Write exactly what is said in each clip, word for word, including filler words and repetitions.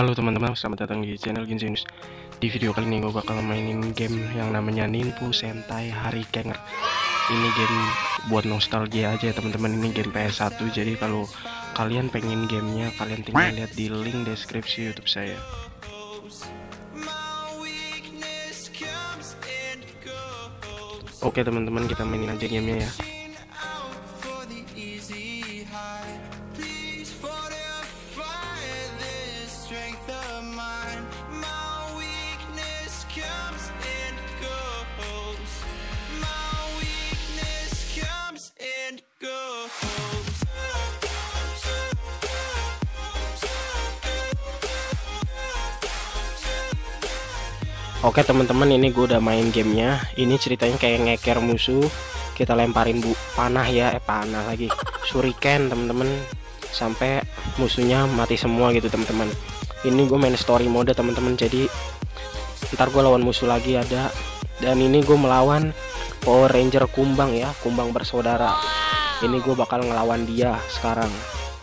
Halo teman-teman, selamat datang di channel Ginzinus. Di video kali ini gue bakal mainin game yang namanya Ninpu Sentai Harikenger. Ini game buat nostalgia aja teman-teman. Ini game P S satu, jadi kalau kalian pengen gamenya, kalian tinggal lihat di link deskripsi YouTube saya. Oke teman-teman, kita mainin aja gamenya ya. Oke teman-teman, ini gue udah main gamenya. Ini ceritanya kayak ngeker musuh, kita lemparin bu panah ya, eh panah lagi, shuriken teman-teman, sampai musuhnya mati semua gitu teman-teman. Ini gue main story mode teman-teman, jadi ntar gue lawan musuh lagi ada. Dan ini gue melawan Power Ranger Kumbang ya, Kumbang bersaudara. Ini gue bakal ngelawan dia sekarang.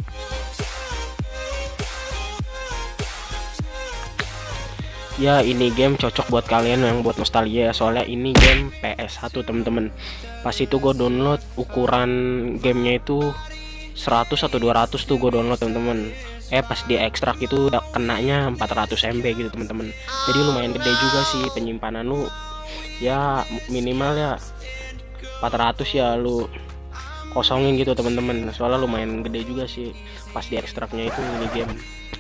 Ya, ini game cocok buat kalian yang buat nostalgia, soalnya ini game P S satu temen-temen. Pas itu gue download, ukuran gamenya itu seratus atau dua ratus tuh gue download temen-temen. Eh pas di ekstrak itu kenanya empat ratus M B gitu temen-temen. Jadi lumayan gede juga sih penyimpanan lu. Ya minimal ya empat ratus ya lu kosongin gitu temen-temen. Soalnya lumayan gede juga sih pas di ekstraknya itu ini game.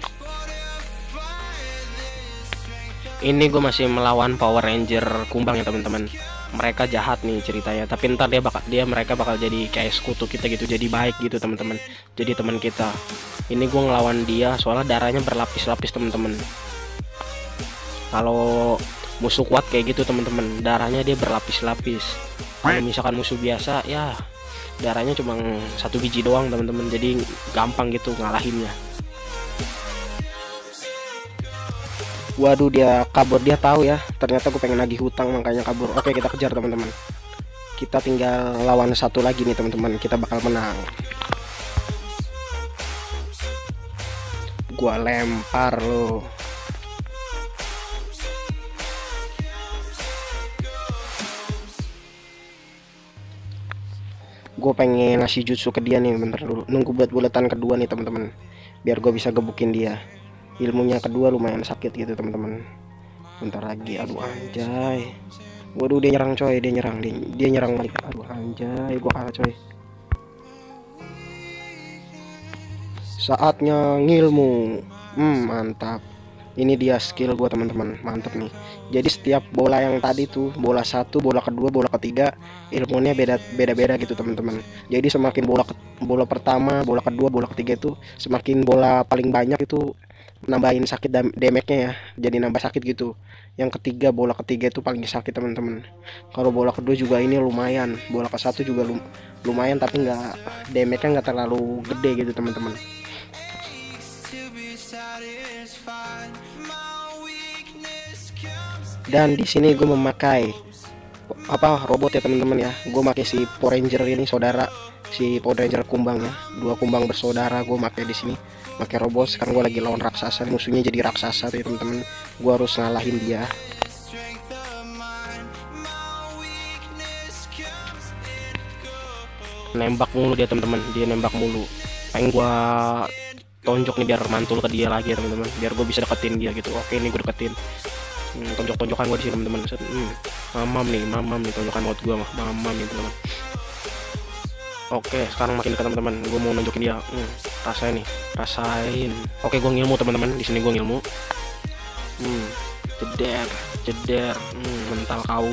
Ini gue masih melawan Power Ranger Kumbang ya teman-teman. Mereka jahat nih ceritanya, tapi ntar dia bakal dia mereka bakal jadi kayak sekutu kita gitu, jadi baik gitu teman-teman. Jadi teman kita. Ini gue ngelawan dia soalnya darahnya berlapis-lapis teman-teman. Kalau musuh kuat kayak gitu teman-teman, darahnya dia berlapis-lapis. Kalau misalkan musuh biasa ya darahnya cuma satu biji doang teman-teman, jadi gampang gitu ngalahinnya. Waduh, dia kabur, dia tahu ya. Ternyata gue pengen nagih hutang makanya kabur. Oke, kita kejar teman-teman. Kita tinggal lawan satu lagi nih teman-teman. Kita bakal menang. Gua lempar lo. Gue pengen ngasih jutsu ke dia nih, bentar dulu. Nunggu buat bulatan kedua nih teman-teman. Biar gue bisa gebukin dia. Ilmunya kedua lumayan sakit gitu teman-teman. Bentar lagi, aduh anjay. Waduh, dia nyerang coy, dia nyerang, dia, dia nyerang balik. Aduh anjay, gua kalah coy. Saatnya ngilmu. Hmm, mantap. Ini dia skill gua teman-teman, mantap nih. Jadi setiap bola yang tadi tuh, bola satu, bola kedua, bola ketiga, ilmunya beda beda-beda gitu teman-teman. Jadi semakin bola bola pertama, bola kedua, bola ketiga itu, semakin bola paling banyak itu nambahin sakit damage-nya ya, jadi nambah sakit gitu. Yang ketiga, bola ketiga itu paling sakit teman-teman. Kalau bola kedua juga ini lumayan, bola ke satu juga lum lumayan, tapi nggak damage-nya nggak terlalu gede gitu teman-teman. Dan di sini gue memakai apa robot ya teman-teman ya. Gue pakai si Power Ranger ini saudara, si Power Ranger Kumbang ya, dua kumbang bersaudara gue pakai di sini. Pakai robot. Sekarang gue lagi lawan raksasa, musuhnya jadi raksasa tuh teman-teman. Gue harus ngalahin dia. Nembak mulu dia teman-teman, dia nembak mulu. Pengen gue tonjok nih biar mantul ke dia lagi ya teman-teman, biar gue bisa deketin dia gitu. Oke, ini gue deketin. Hmm, tonjok-tonjokan gue di sini teman-teman. Hmm, mamam nih, mamam nih tonjokan buat gue mah, mamam nih teman-teman. Oke, sekarang makin dekat teman-teman. Gue mau nunjukin dia. Hmm, rasain nih, rasain. Oke, gue ngilmu teman-teman. Di sini gue ngilmu. Hmm, jeder, jeder. Hmm, mental kau.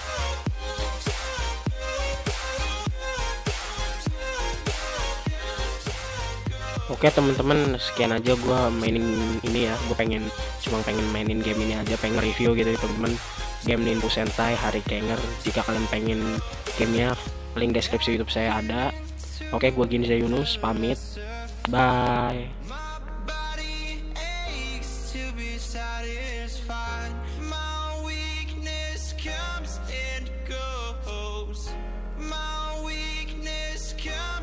Oke teman-teman, sekian aja gue mainin ini ya. Gue pengen cuma pengen mainin game ini aja, pengen review gitu teman-teman. Game Ninpu Sentai Harikenger. Jika kalian pengen gamenya, link deskripsi YouTube saya ada. Oke, gue Ginzinus pamit. Bye.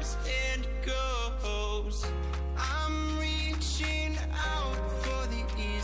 I'm reaching out for the